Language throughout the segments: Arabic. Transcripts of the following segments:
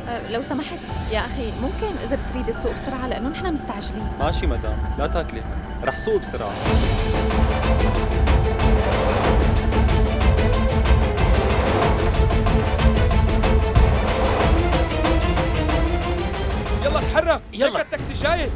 لو سمحت يا أخي، ممكن إذا بتريد تسوق بسرعة لأنه نحن مستعجلين. ماشي مدام، لا تاكلي هم، رح سوق بسرعة. يلا تحرك، يلا التاكسي جاي.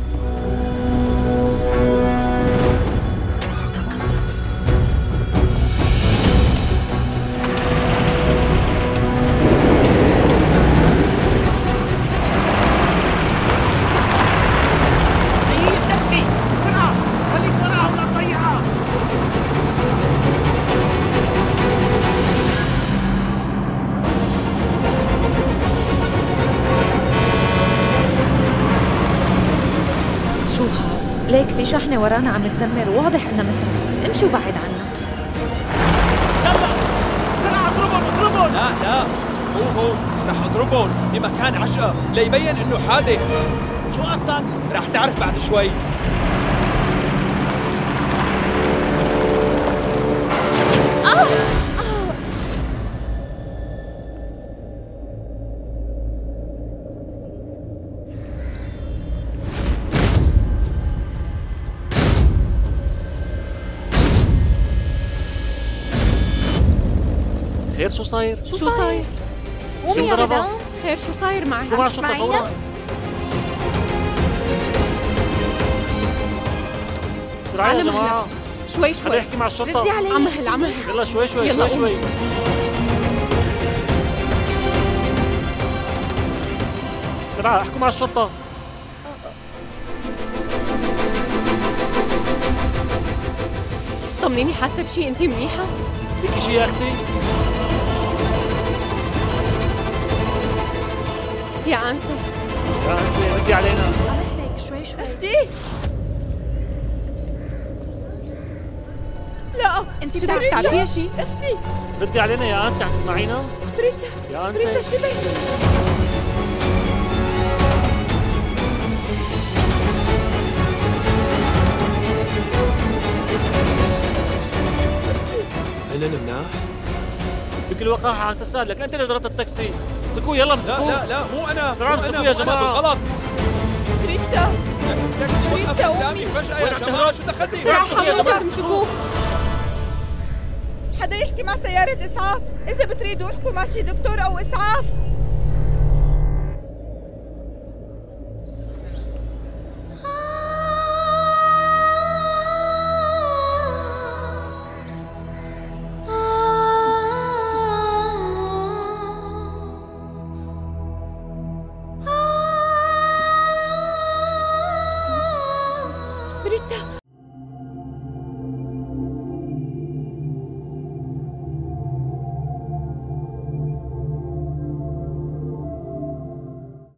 ليك في شحنة ورانا عم تزمر، وواضح إنها مسرح. امشي وبعد عنا. يلا بسرعة اضربهم. لا مو هون، رح اضربهم بمكان عشقة ليبين انه حادث. شو قصدك؟ رح تعرف بعد شوي. خير شو صاير؟ شو صاير؟ قومي يا مدام. خير شو صاير معها؟ قومي على الشرطة فورا. بسرعة يا جماعة. شوي حدا يحكي مع الشرطة. ردي علي. عمهل. يلا شوي. بسرعة احكوا مع الشرطة. طمنيني، حاسة بشي؟ انتي منيحة؟ فيكي شي يا اختي؟ يا أنسة ردي علينا. على هيك شوي. اختي لا، انتي بتعرفي تعرفيها شي؟ اختي ردي علينا يا أنسة، عم تسمعينا؟ بريتا يا أنسة بريتا سمعي. هلا مناح؟ بكل وقاحة عم تسألك، أنت اللي ضربت التاكسي. مسكوه يلا مسكوه. لا مو أنا. بسرعة مسكوه يا جماعة. بالغلط. بريتا التاكسي وقف بريتا قدامي فجأة يا جماعة، شو دخلتي؟ يا جماعة مسكوه. حدا يحكي مع سيارة إسعاف، إذا بتريدوا احكوا مع شي دكتور أو إسعاف.